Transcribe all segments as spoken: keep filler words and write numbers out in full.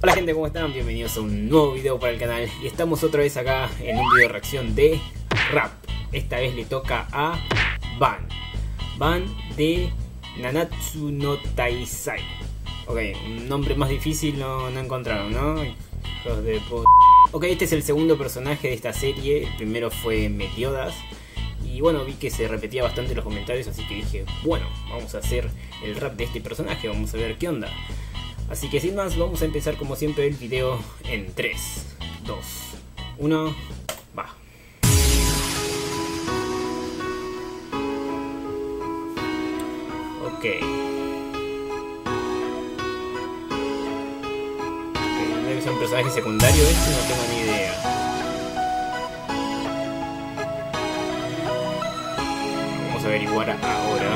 Hola gente, ¿cómo están? Bienvenidos a un nuevo video para el canal. Y estamos otra vez acá en un video de reacción de rap. Esta vez le toca a Ban Ban de Nanatsu no Taizai. Ok, un nombre más difícil no, no encontraron, ¿no? Hijos de puta. Ok, este es el segundo personaje de esta serie. El primero fue Meliodas. Y bueno, vi que se repetía bastante en los comentarios, así que dije, bueno, vamos a hacer el rap de este personaje, vamos a ver qué onda. Así que sin más, vamos a empezar como siempre el video en tres, dos, uno, va. Ok. Debe ser un personaje secundario este, no tengo ni idea. Vamos a averiguar ahora.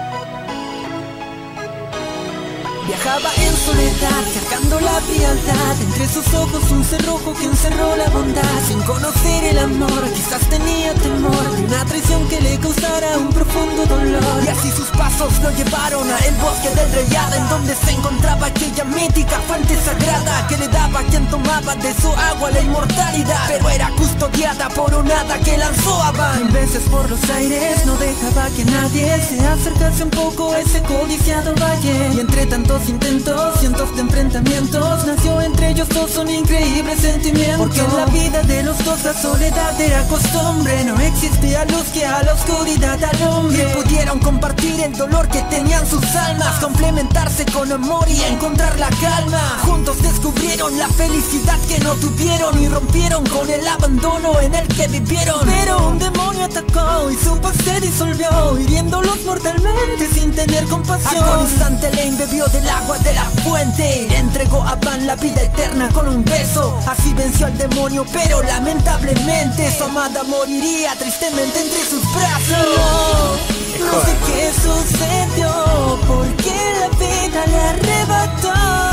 Viajaba en soledad, cargando la frialdad. Entre sus ojos un cerrojo que encerró la bondad. Sin conocer el amor, quizás tenía temor de una traición que le causara un profundo dolor. Y así sus pasos lo llevaron a el bosque del Reyada, en donde se encontraba aquella mítica fuente sagrada que le daba a quien tomaba de su agua la inmortalidad. Pero era custodiada por un hada que lanzó a Ban. Mil veces por los aires no dejaba que nadie se acercase un poco a ese codiciado valle. Y entre tanto intentos, cientos de enfrentamientos, nació entre ellos dos un increíble sentimiento. Porque en la vida de los dos la soledad era costumbre. No existía luz que a la oscuridad alumbre. Y pudieron compartir el dolor que tenían sus almas, complementarse con amor y encontrar la calma. Juntos descubrieron la felicidad que no tuvieron y rompieron con el abandono en el que vivieron. Pero un demonio atacó y su paz se disolvió, hiriéndolos mortalmente sin tener compasión. Agonizante le embebió del agua de la fuente, le entregó a Ban la vida eterna con un beso. Así venció al demonio, pero lamentablemente su amada moriría tristemente entre sus brazos. No, no sé qué sucedió, porque la vida le arrebató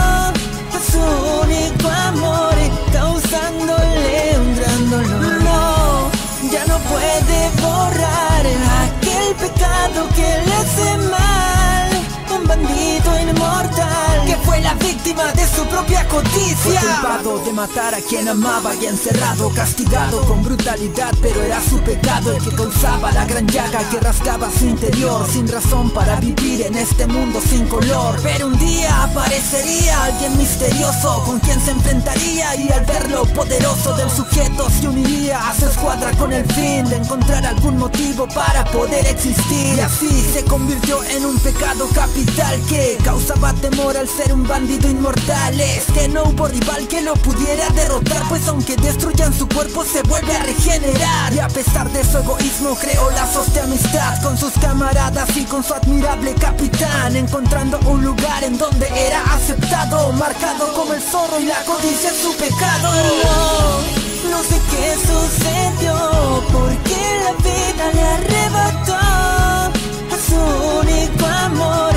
a su único amor, causándole un gran dolor. No, ya no puede borrar aquel pecado que le hace mal. Un bandido inmortal que fue la víctima de su propia codicia. Fue culpado de matar a quien amaba y encerrado, castigado con brutalidad, pero era su pecado el que causaba la gran llaga que rasgaba su interior, sin razón para vivir en este mundo sin color. Pero un día aparecería alguien misterioso con quien se enfrentaría, y al ver lo poderoso del sujeto se uniría a su escuadra con el fin de encontrar algún motivo para poder existir. Y así se convirtió en un pecado capital que causaba temor al ser un bandido inmortal. Es que no hubo rival que lo pudiera derrotar, pues aunque destruyan su cuerpo se vuelve a regenerar. Y a pesar de su egoísmo creó lazos de amistad con sus camaradas y con su admirable capitán, encontrando un lugar en donde era aceptado, marcado como el zorro y la codicia su pecado. No, no sé qué sucedió, porque la vida le arrebató a su único amor,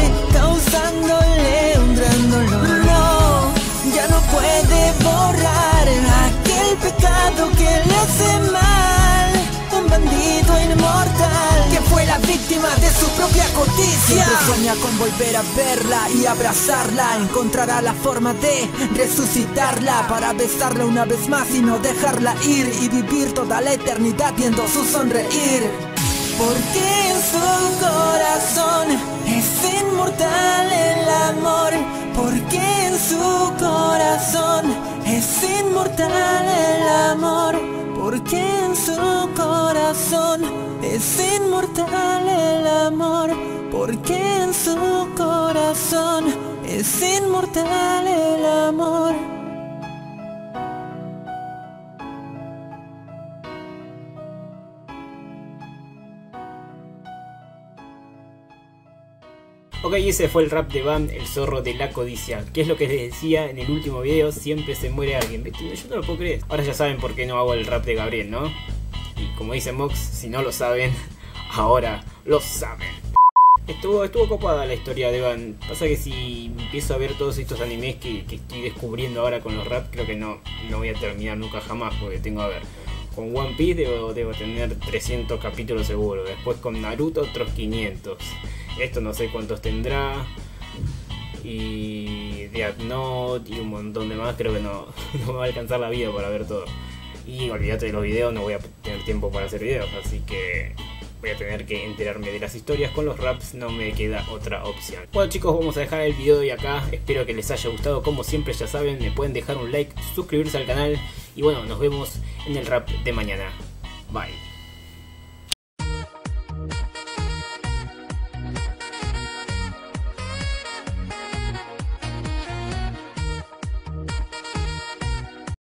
causándole un gran dolor. No, ya no puede borrar aquel pecado que le hace mal. Un bandido inmortal que fue la víctima de su propia codicia. Siempre sueña con volver a verla y abrazarla. Encontrará la forma de resucitarla para besarla una vez más y no dejarla ir, y vivir toda la eternidad viendo su sonreír. Porque en su corazón es inmortal el amor. Porque en su corazón es inmortal el amor. Porque en su corazón es inmortal el amor. Porque en su corazón es inmortal el amor. Ok, ese fue el rap de Ban, el zorro de la codicia. ¿Qué es lo que les decía en el último video? Siempre se muere alguien. ¿Viste? Yo no lo puedo creer. Ahora ya saben por qué no hago el rap de Gabriel, ¿no? Y como dice Mox, si no lo saben, ahora lo saben. Estuvo, estuvo copada la historia de Ban. Pasa que si empiezo a ver todos estos animes que, que estoy descubriendo ahora con los rap, creo que no, no voy a terminar nunca jamás, porque tengo a ver. Con One Piece debo, debo tener trescientos capítulos seguro. Después con Naruto otros quinientos. Esto no sé cuántos tendrá. y Death Note y un montón de más. Creo que no, no me va a alcanzar la vida para ver todo. Y olvídate de los videos, no voy a tener tiempo para hacer videos, así que voy a tener que enterarme de las historias. Con los raps no me queda otra opción. Bueno chicos, vamos a dejar el video de acá. Espero que les haya gustado. Como siempre ya saben, me pueden dejar un like, suscribirse al canal. Y bueno, nos vemos en el rap de mañana. Bye.